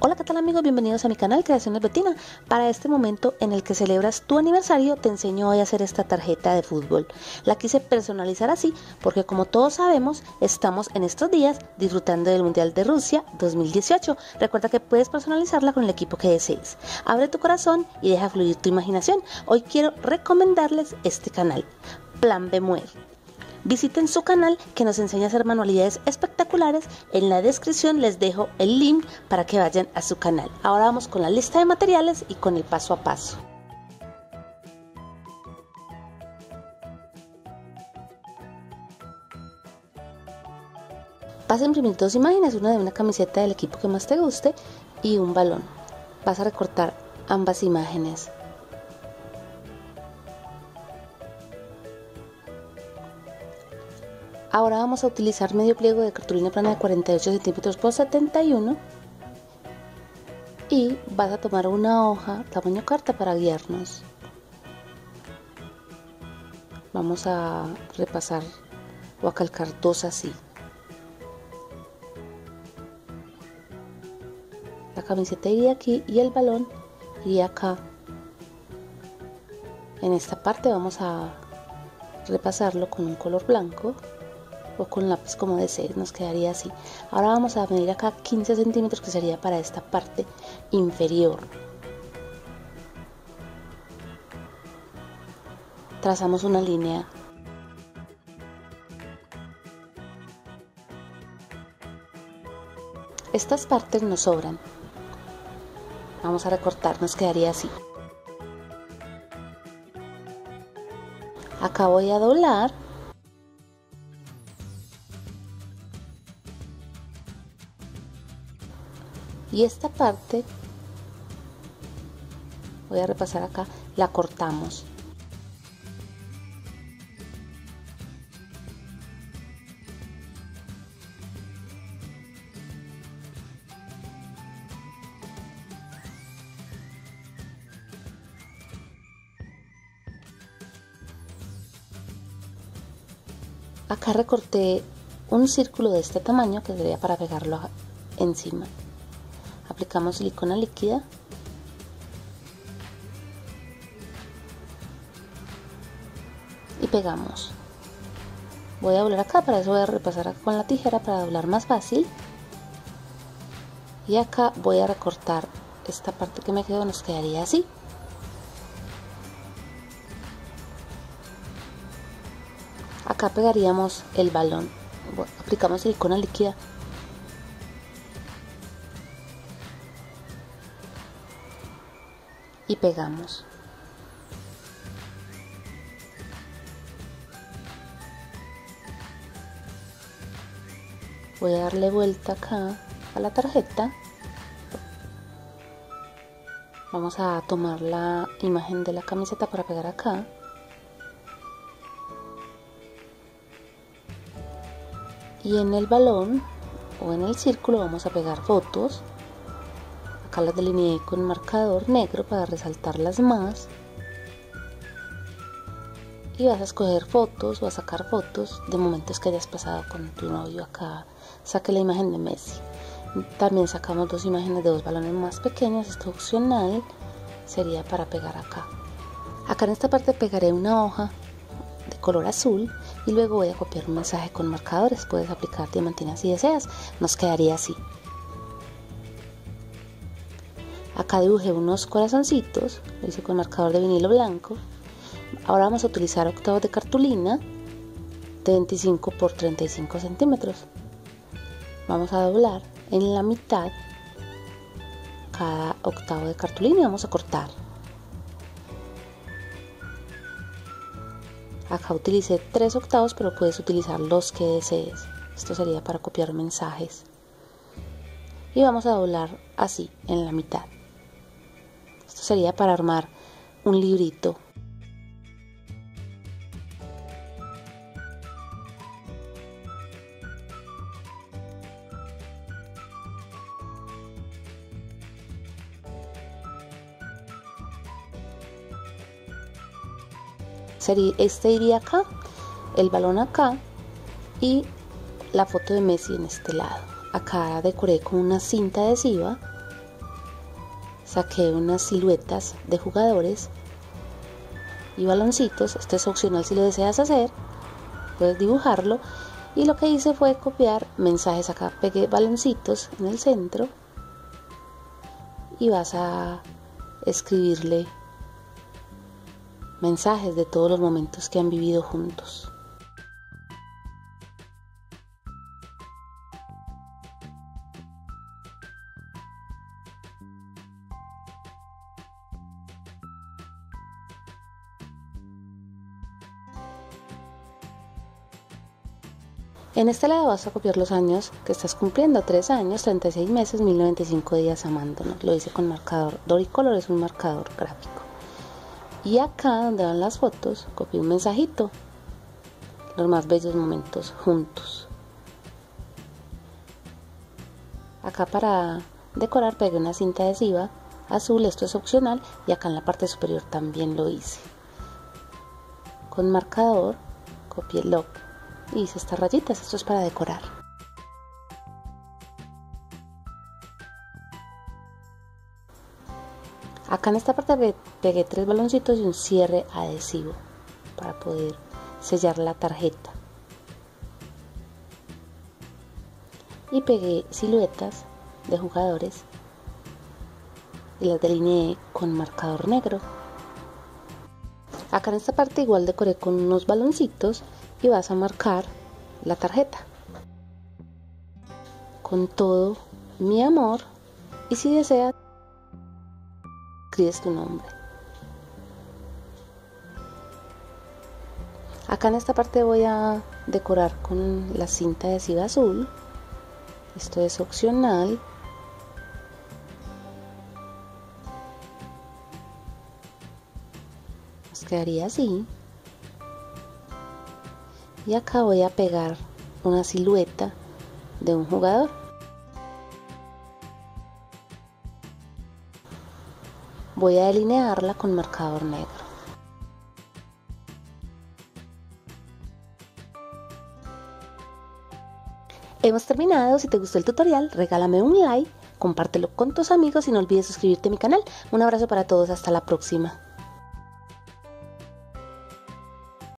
Hola, ¿qué tal amigos? Bienvenidos a mi canal Creaciones Betina. Para este momento en el que celebras tu aniversario, te enseño hoy a hacer esta tarjeta de fútbol. La quise personalizar así porque, como todos sabemos, estamos en estos días disfrutando del Mundial de Rusia 2018. Recuerda que puedes personalizarla con el equipo que desees. Abre tu corazón y deja fluir tu imaginación. Hoy quiero recomendarles este canal, Plan Bemuel. Visiten su canal que nos enseña a hacer manualidades espectaculares. En la descripción les dejo el link para que vayan a su canal. Ahora vamos con la lista de materiales y con el paso a paso. Vas a imprimir dos imágenes, una de una camiseta del equipo que más te guste y un balón. Vas a recortar ambas imágenes. Ahora vamos a utilizar medio pliego de cartulina plana de 48 centímetros por 71 y vas a tomar una hoja tamaño carta para guiarnos. Vamos a repasar o a calcar dos así. La camiseta iría aquí y el balón iría acá. En esta parte vamos a repasarlo con un color blanco o con lápiz como desees, nos quedaría así. Ahora vamos a medir acá 15 centímetros, que sería para esta parte inferior. Trazamos una línea. Estas partes nos sobran. Vamos a recortar, nos quedaría así. Acá voy a doblar. Y esta parte, voy a repasar acá, la cortamos. Acá recorté un círculo de este tamaño que sería para pegarlo encima. Aplicamos silicona líquida y pegamos. Voy a doblar acá, para eso voy a repasar acá con la tijera para doblar más fácil. Y acá voy a recortar esta parte que me quedó, nos quedaría así. Acá pegaríamos el balón. Aplicamos silicona líquida. Y pegamos. Voy a darle vuelta acá a la tarjeta. Vamos a tomar la imagen de la camiseta para pegar acá. Y en el balón o en el círculo vamos a pegar fotos. Acá las delineé con marcador negro para resaltarlas más. Y vas a escoger fotos o a sacar fotos de momentos que hayas pasado con tu novio. Acá saqué la imagen de Messi. También sacamos dos imágenes de dos balones más pequeños. Esto opcional, sería para pegar acá. Acá en esta parte pegaré una hoja de color azul y luego voy a copiar un mensaje con marcadores. Puedes aplicar diamantina si deseas. Nos quedaría así. Acá dibujé unos corazoncitos, lo hice con marcador de vinilo blanco. Ahora vamos a utilizar octavos de cartulina de 25 por 35 centímetros. Vamos a doblar en la mitad cada octavo de cartulina y vamos a cortar. Acá utilicé 3 octavos, pero puedes utilizar los que desees. Esto sería para copiar mensajes. Y vamos a doblar así en la mitad. Esto sería para armar un librito. Este iría acá, el balón acá y la foto de Messi en este lado. Acá decoré con una cinta adhesiva saqué unas siluetas de jugadores y baloncitos. Esto es opcional si lo deseas hacer, puedes dibujarlo. Y lo que hice fue copiar mensajes. Acá pegué baloncitos en el centro y vas a escribirle mensajes de todos los momentos que han vivido juntos. En este lado vas a copiar los años que estás cumpliendo: 3 años, 36 meses, 1095 días amándonos. Lo hice con marcador Doricolor, es un marcador gráfico. Y acá donde van las fotos, copié un mensajito: los más bellos momentos juntos. Acá para decorar pegué una cinta adhesiva azul, esto es opcional, y acá en la parte superior también lo hice. Con marcador copié el logo y hice estas rayitas, esto es para decorar. Acá en esta parte pegué 3 baloncitos y un cierre adhesivo para poder sellar la tarjeta. Y pegué siluetas de jugadores y las delineé con marcador negro. Acá en esta parte igual decoré con unos baloncitos y vas a marcar la tarjeta con todo mi amor, y si deseas escribes tu nombre. Acá en esta parte voy a decorar con la cinta adhesiva azul, esto es opcional. Nos quedaría así. Y acá voy a pegar una silueta de un jugador. Voy a delinearla con marcador negro. Hemos terminado. Si te gustó el tutorial, regálame un like, compártelo con tus amigos y no olvides suscribirte a mi canal. Un abrazo para todos, hasta la próxima.